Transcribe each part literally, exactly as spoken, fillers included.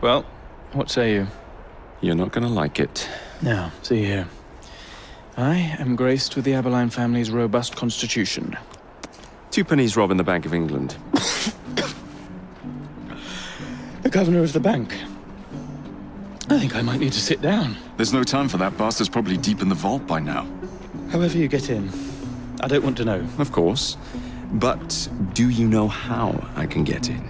Well, what say you? You're not gonna like it. Now, see here. I am graced with the Aberline family's robust constitution. Two pennies robbing the Bank of England. The governor of the bank. I think I might need to sit down. There's no time for that. Bastard's probably deep in the vault by now. However you get in, I don't want to know. Of course. But do you know how I can get in?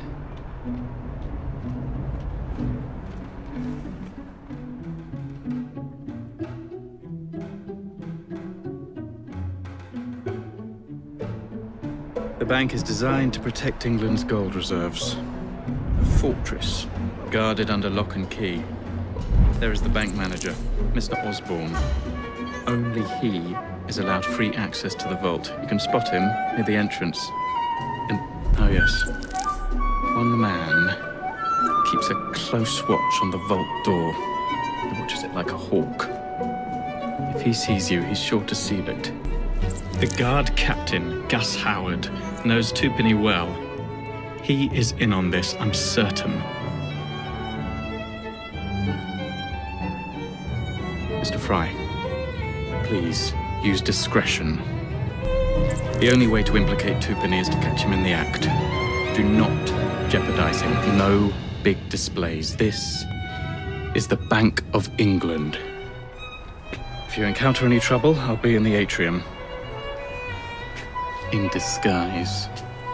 The bank is designed to protect England's gold reserves. A fortress, guarded under lock and key. There is the bank manager, Mister Osborne. Only he is allowed free access to the vault. You can spot him near the entrance. And, oh yes, one man keeps a close watch on the vault door. He watches it like a hawk. If he sees you, he's sure to seal it. The guard captain, Gus Howard, knows Twopenny well. He is in on this, I'm certain. Mister Fry, please use discretion. The only way to implicate Twopenny is to catch him in the act. Do not jeopardize him. No big displays. This is the Bank of England. If you encounter any trouble, I'll be in the atrium. In disguise.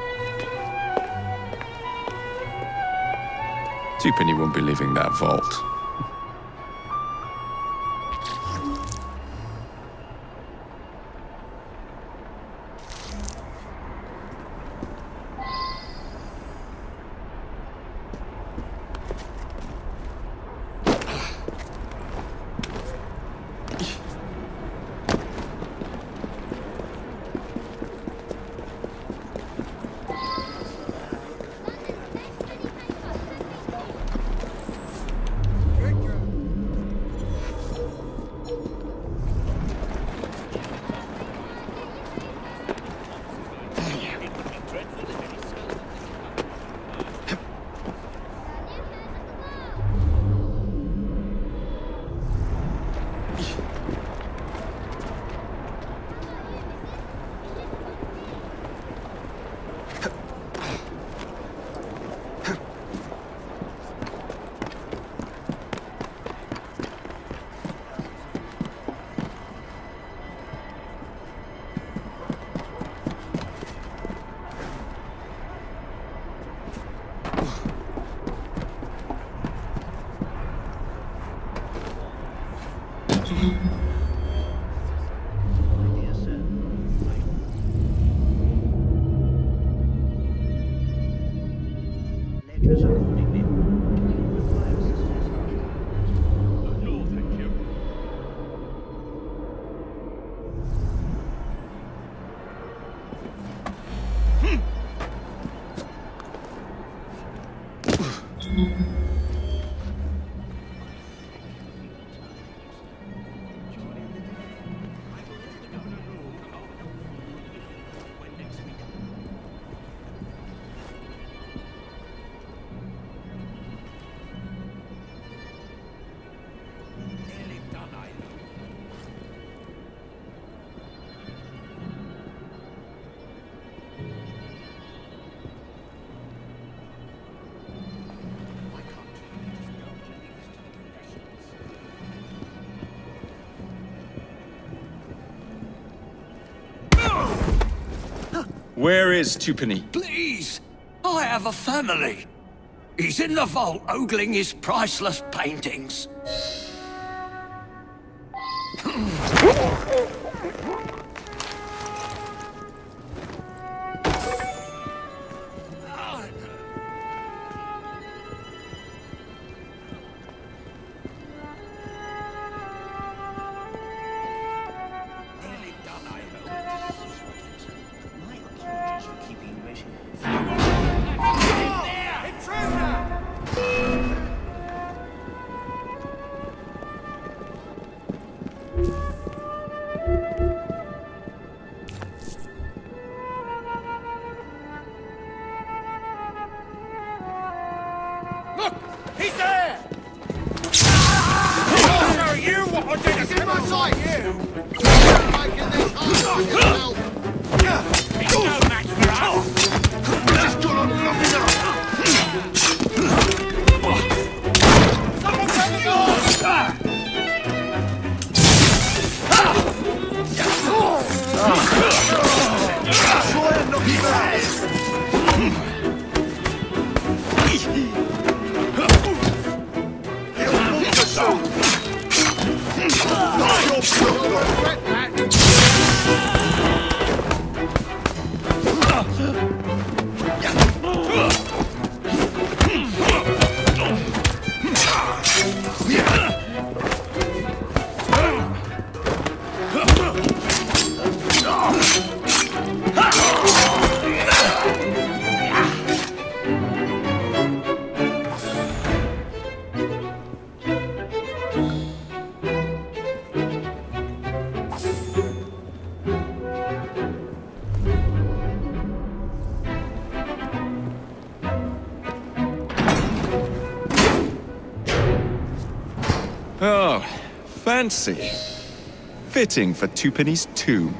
Twopenny won't be leaving that vault. Where is Twopenny? Please! I have a family. He's in the vault ogling his priceless paintings. He's in my sight! You! Making this hard on yourself! He's no match for us! This is still not enough enough! Someone take the door! Try and knock him out! Oh, fancy. Fitting for Twopenny's tomb.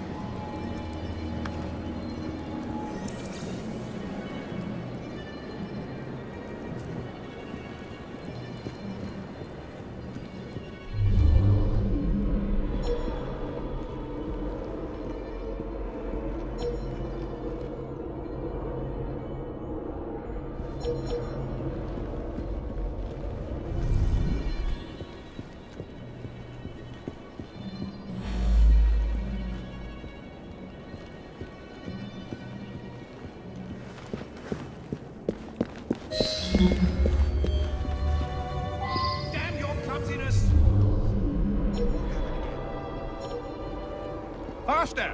Damn your clumsiness! Faster!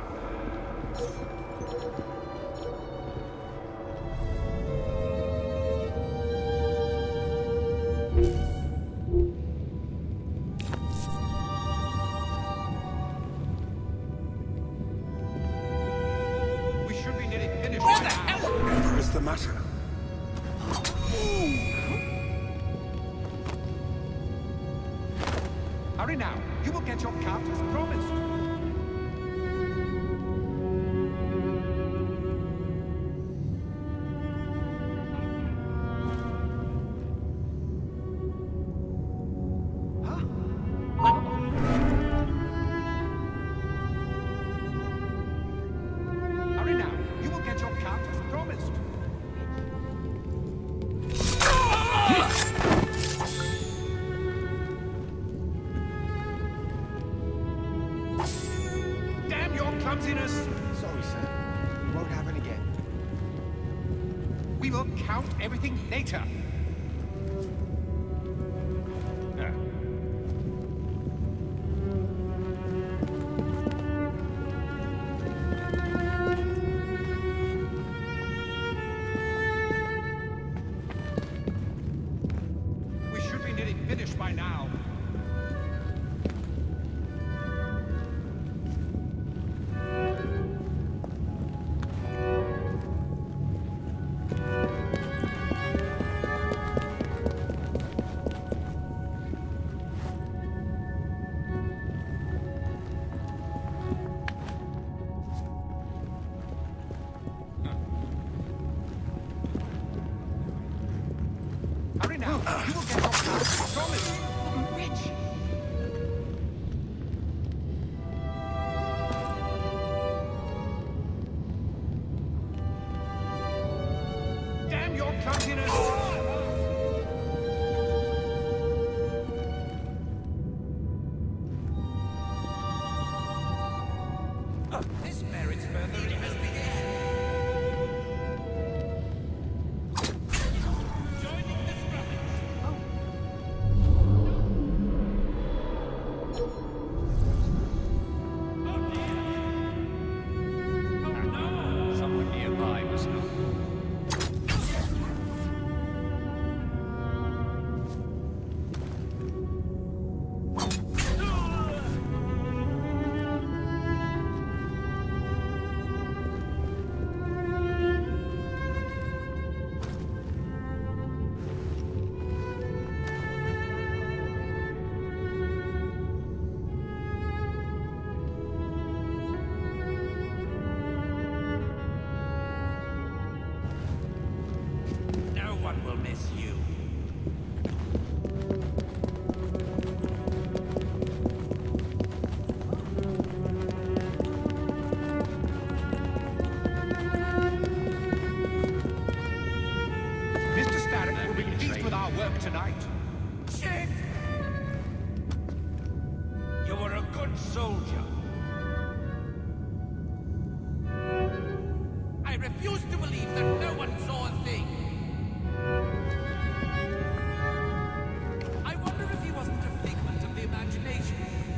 We should be nearly finished. What the hell? Whatever is the matter? Hurry now. You will get your cut as promised. Huh? Hurry now. You will get your cut as promised. Damn your clumsiness! Sorry, sir. Won't happen again. We will count everything later. We should be nearly finished by now. Hurry now. You will get your cut. Promise. We bless you. Mister Starrick will be pleased with our work tonight. Shit! You were a good soldier. I refuse to believe that no one saw a thing. I wonder if he wasn't a figment of the imagination.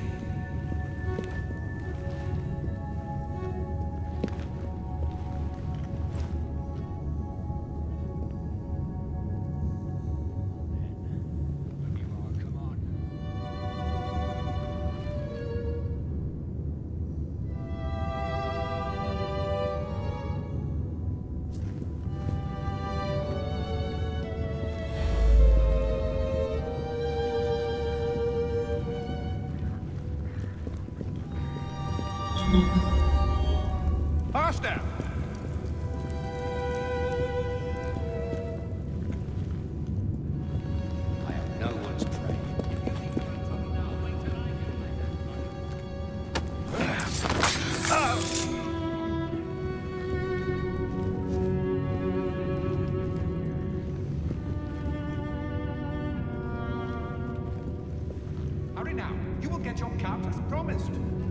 Faster! I am no one's prey. Hurry now. You will get your cut as promised.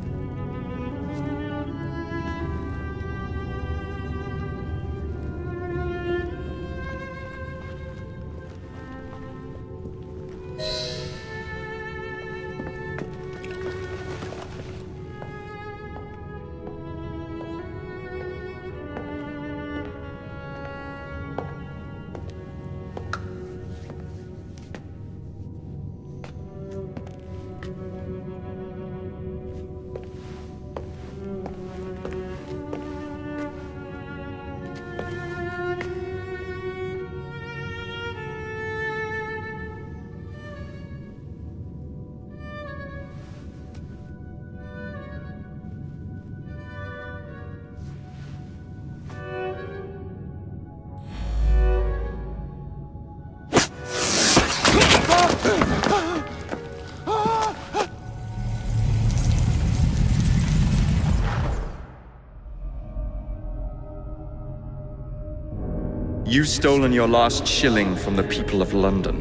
You've stolen your last shilling from the people of London.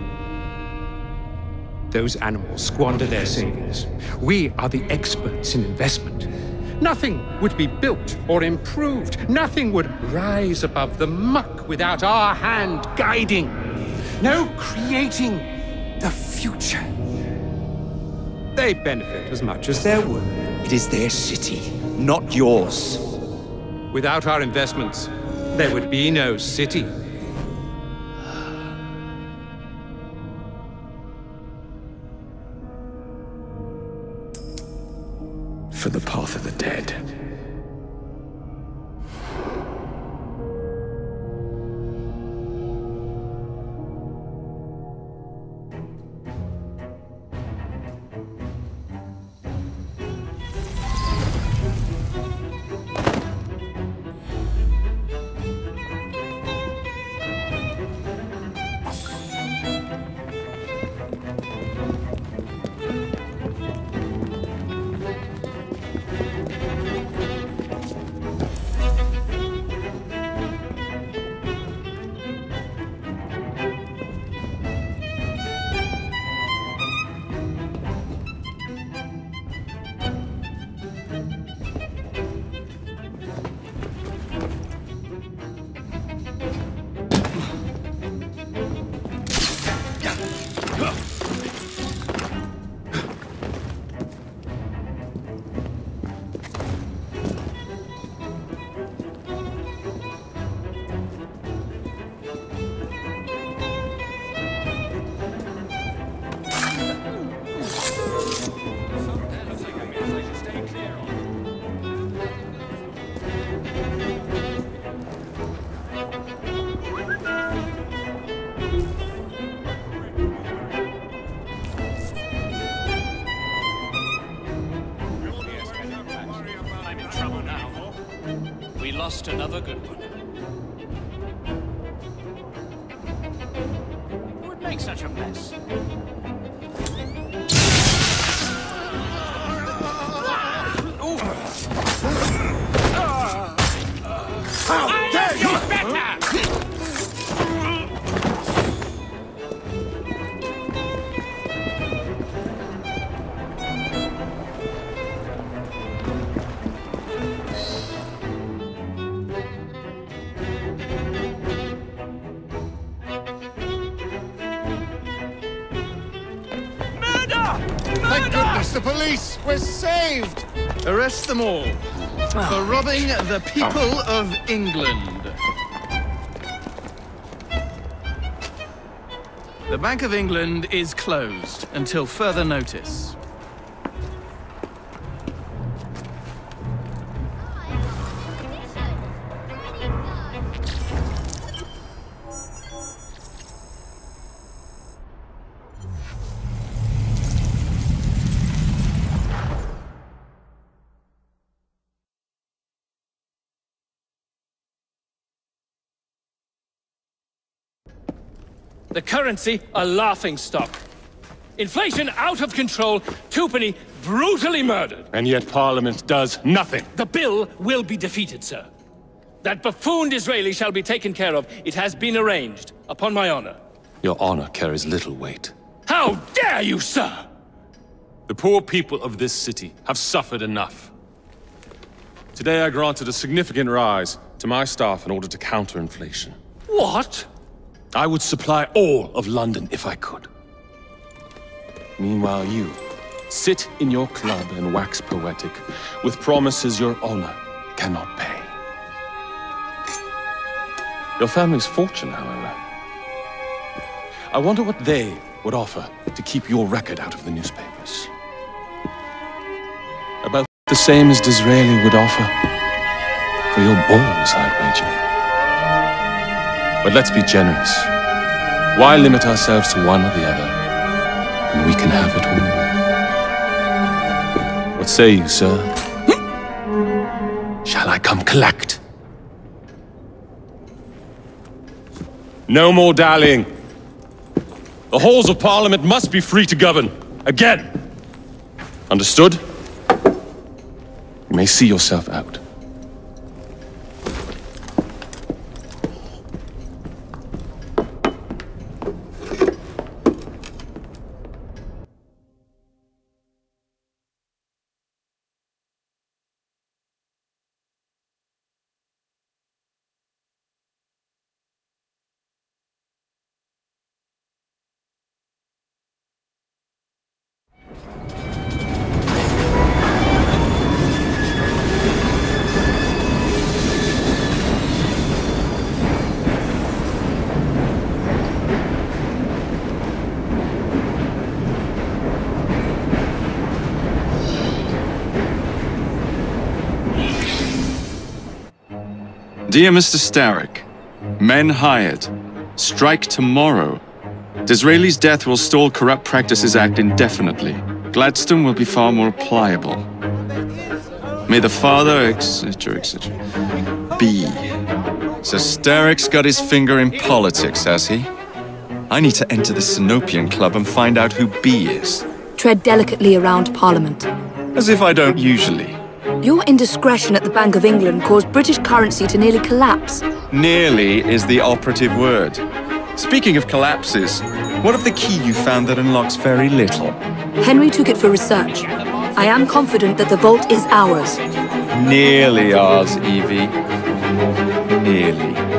Those animals squander their savings. We are the experts in investment. Nothing would be built or improved. Nothing would rise above the muck without our hand guiding. No creating the future. They benefit as much as their work. It is their city, not yours. Without our investments, there would be no city. For the path of the dead. Lost another good one. mess. How dare you! Thank goodness, the police! We're saved! Arrest them all for robbing the people of England. The Bank of England is closed until further notice. The currency a laughingstock. Inflation out of control, Twopenny brutally murdered. And yet Parliament does nothing. The bill will be defeated, sir. That buffoon Disraeli shall be taken care of. It has been arranged, upon my honor. Your honor carries little weight. How dare you, sir! The poor people of this city have suffered enough. Today I granted a significant rise to my staff in order to counter inflation. What? I would supply all of London if I could. Meanwhile, you sit in your club and wax poetic with promises your honor cannot pay. Your family's fortune, however. I wonder what they would offer to keep your record out of the newspapers. About the same as Disraeli would offer for your balls, I'd wager. But let's be generous. Why limit ourselves to one or the other, when we can have it all? What say you, sir? Shall I come collect? No more dallying. The halls of Parliament must be free to govern. Again. Understood? You may see yourself out. Dear Mister Starrick, men hired. Strike tomorrow. Disraeli's death will stall Corrupt Practices Act indefinitely. Gladstone will be far more pliable. May the father, et cetera, et cetera be. So Starrick's got his finger in politics, has he? I need to enter the Sinopian Club and find out who B is. Tread delicately around Parliament. As if I don't usually. Your indiscretion at the Bank of England caused British currency to nearly collapse. Nearly is the operative word. Speaking of collapses, what of the key you found that unlocks very little? Henry took it for research. I am confident that the vault is ours. Nearly ours, Evie. Nearly.